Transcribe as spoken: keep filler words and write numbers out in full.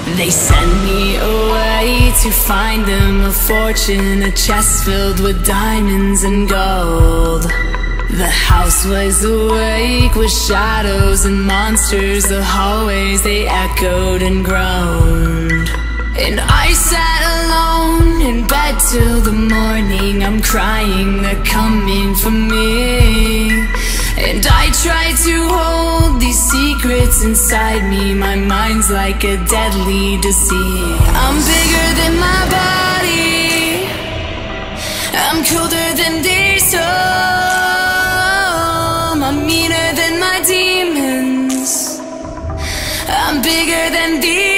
They sent me away to find them a fortune, a chest filled with diamonds and gold. The house was awake with shadows and monsters. The hallways, they echoed and groaned. And I sat alone in bed till the morning. I'm crying, they're coming for me. And I try to hold these secrets inside me. My mind's like a deadly disease. I'm bigger than my body, I'm colder than these storm. I'm meaner than my demons, I'm bigger than these.